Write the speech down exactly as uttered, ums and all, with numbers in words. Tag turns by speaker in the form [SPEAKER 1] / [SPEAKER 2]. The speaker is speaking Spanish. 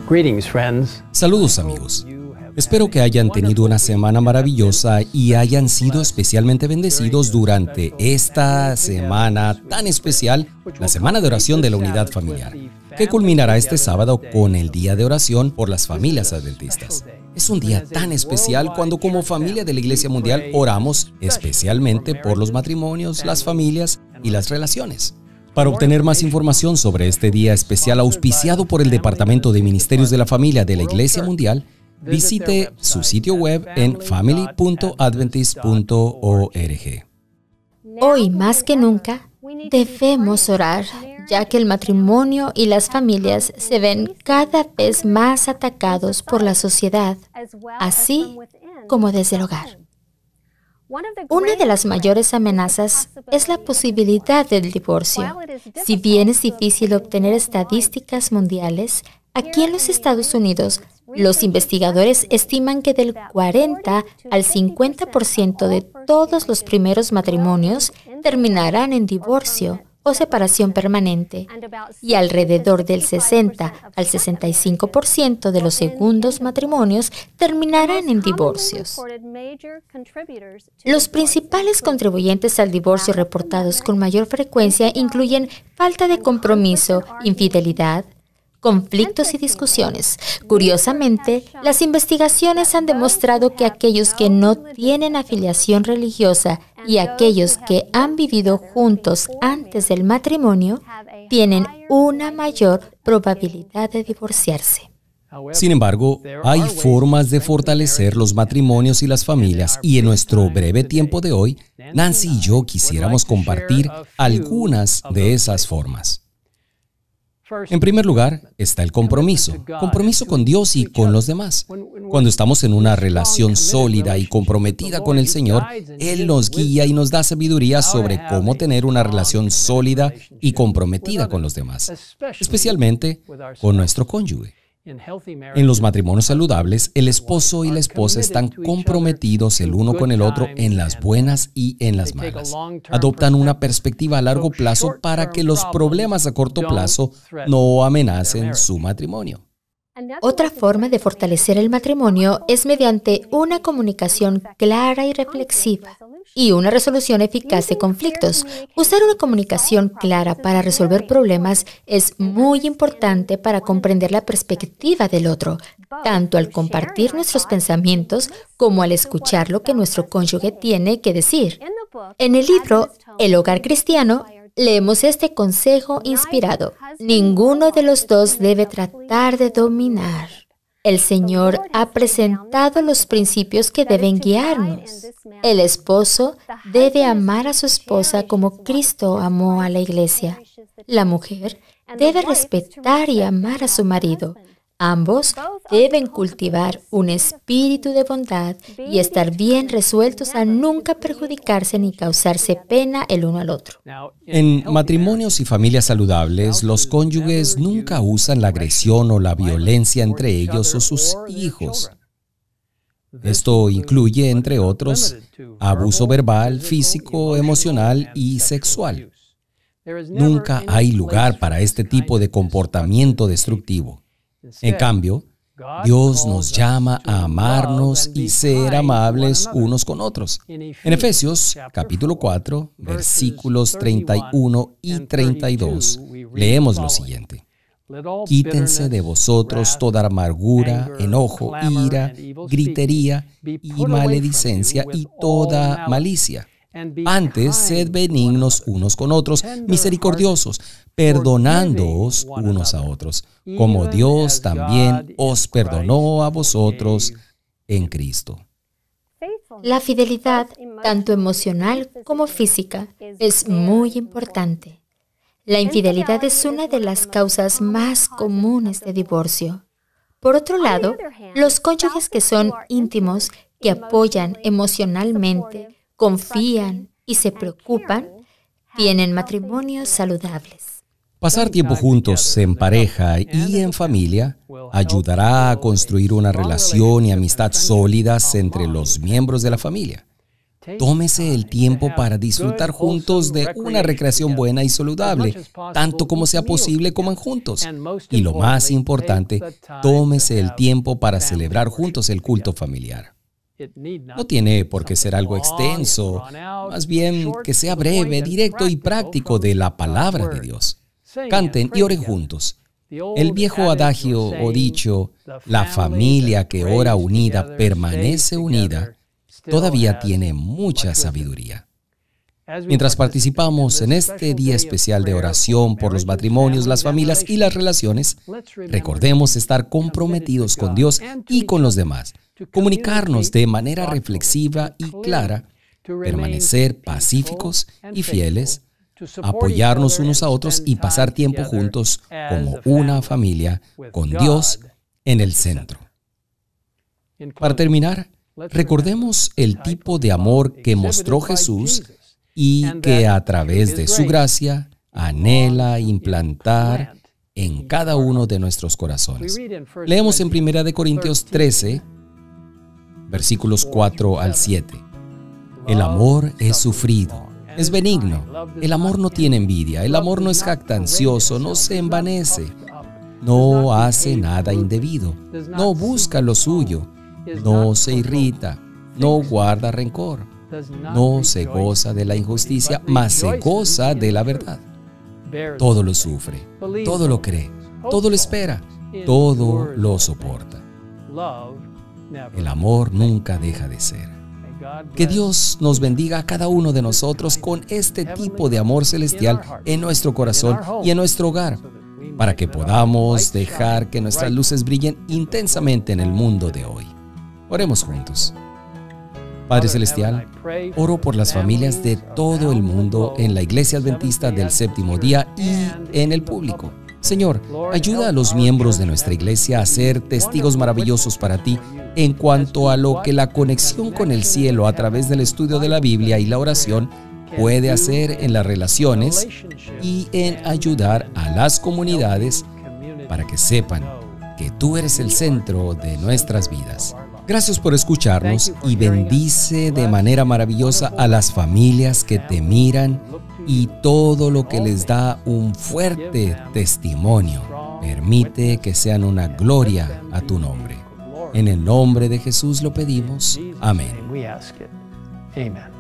[SPEAKER 1] Greetings, friends.
[SPEAKER 2] Saludos amigos. Espero que hayan tenido una semana maravillosa y hayan sido especialmente bendecidos durante esta semana tan especial, la Semana de Oración de la Unidad Familiar, que culminará este sábado con el Día de Oración por las Familias Adventistas. Es un día tan especial cuando como familia de la Iglesia Mundial oramos especialmente por los matrimonios, las familias y las relaciones. Para obtener más información sobre este día especial auspiciado por el Departamento de Ministerios de la Familia de la Iglesia Mundial, visite su sitio web en family punto adventist punto org.
[SPEAKER 3] Hoy más que nunca debemos orar, ya que el matrimonio y las familias se ven cada vez más atacados por la sociedad, así como desde el hogar. Una de las mayores amenazas es la posibilidad del divorcio. Si bien es difícil obtener estadísticas mundiales, aquí en los Estados Unidos, los investigadores estiman que del cuarenta al cincuenta por ciento de todos los primeros matrimonios terminarán en divorcio o separación permanente, y alrededor del sesenta al sesenta y cinco por ciento de los segundos matrimonios terminarán en divorcios. Los principales contribuyentes al divorcio reportados con mayor frecuencia incluyen falta de compromiso, infidelidad, conflictos y discusiones. Curiosamente, las investigaciones han demostrado que aquellos que no tienen afiliación religiosa y aquellos que han vivido juntos antes del matrimonio tienen una mayor probabilidad de divorciarse.
[SPEAKER 2] Sin embargo, hay formas de fortalecer los matrimonios y las familias, y en nuestro breve tiempo de hoy, Nancy y yo quisiéramos compartir algunas de esas formas. En primer lugar, está el compromiso. Compromiso con Dios y con los demás. Cuando estamos en una relación sólida y comprometida con el Señor, Él nos guía y nos da sabiduría sobre cómo tener una relación sólida y comprometida con los demás, especialmente con nuestro cónyuge. En los matrimonios saludables, el esposo y la esposa están comprometidos el uno con el otro en las buenas y en las malas. Adoptan una perspectiva a largo plazo para que los problemas a corto plazo no amenacen su matrimonio.
[SPEAKER 3] Otra forma de fortalecer el matrimonio es mediante una comunicación clara y reflexiva y una resolución eficaz de conflictos. Usar una comunicación clara para resolver problemas es muy importante para comprender la perspectiva del otro, tanto al compartir nuestros pensamientos como al escuchar lo que nuestro cónyuge tiene que decir. En el libro El Hogar Cristiano, leemos este consejo inspirado: ninguno de los dos debe tratar de dominar. El Señor ha presentado los principios que deben guiarnos. El esposo debe amar a su esposa como Cristo amó a la iglesia. La mujer debe respetar y amar a su marido. Ambos deben cultivar un espíritu de bondad y estar bien resueltos a nunca perjudicarse ni causarse pena el uno al otro.
[SPEAKER 2] En matrimonios y familias saludables, los cónyuges nunca usan la agresión o la violencia entre ellos o sus hijos. Esto incluye, entre otros, abuso verbal, físico, emocional y sexual. Nunca hay lugar para este tipo de comportamiento destructivo. En cambio, Dios nos llama a amarnos y ser amables unos con otros. En Efesios, capítulo cuatro, versículos treinta y uno y treinta y dos, leemos lo siguiente: quítense de vosotros toda amargura, enojo, ira, gritería y maledicencia y toda malicia. Antes, sed benignos unos con otros, misericordiosos, perdonándoos unos a otros, como Dios también os perdonó a vosotros en Cristo.
[SPEAKER 3] La fidelidad, tanto emocional como física, es muy importante. La infidelidad es una de las causas más comunes de divorcio. Por otro lado, los cónyuges que son íntimos, que apoyan emocionalmente, confían y se preocupan, tienen matrimonios saludables.
[SPEAKER 2] Pasar tiempo juntos en pareja y en familia ayudará a construir una relación y amistad sólidas entre los miembros de la familia. Tómese el tiempo para disfrutar juntos de una recreación buena y saludable, tanto como sea posible, coman juntos. Y lo más importante, tómese el tiempo para celebrar juntos el culto familiar. No tiene por qué ser algo extenso, más bien que sea breve, directo y práctico de la palabra de Dios. Canten y oren juntos. El viejo adagio o dicho, la familia que ora unida permanece unida, todavía tiene mucha sabiduría. Mientras participamos en este día especial de oración por los matrimonios, las familias y las relaciones, recordemos estar comprometidos con Dios y con los demás, comunicarnos de manera reflexiva y clara, permanecer pacíficos y fieles, apoyarnos unos a otros y pasar tiempo juntos como una familia con Dios en el centro. Para terminar, recordemos el tipo de amor que mostró Jesús y que a través de su gracia anhela implantar en cada uno de nuestros corazones. Leemos en primera de Corintios trece, versículos cuatro al siete. El amor es sufrido, es benigno, el amor no tiene envidia, el amor no es jactancioso, no se envanece, no hace nada indebido, no busca lo suyo, no se irrita, no guarda rencor, no se goza de la injusticia, mas se goza de la verdad. Todo lo sufre, todo lo cree, todo lo espera, todo lo soporta. El amor nunca deja de ser. Que Dios nos bendiga a cada uno de nosotros con este tipo de amor celestial en nuestro corazón y en nuestro hogar, para que podamos dejar que nuestras luces brillen intensamente en el mundo de hoy. Oremos juntos. Padre Celestial, oro por las familias de todo el mundo en la Iglesia Adventista del Séptimo Día y en el público. Señor, ayuda a los miembros de nuestra iglesia a ser testigos maravillosos para ti en cuanto a lo que la conexión con el cielo a través del estudio de la Biblia y la oración puede hacer en las relaciones y en ayudar a las comunidades para que sepan que tú eres el centro de nuestras vidas. Gracias por escucharnos y bendice de manera maravillosa a las familias que te miran y todo lo que les da un fuerte testimonio. Permite que sean una gloria a tu nombre. En el nombre de Jesús lo pedimos. Amén.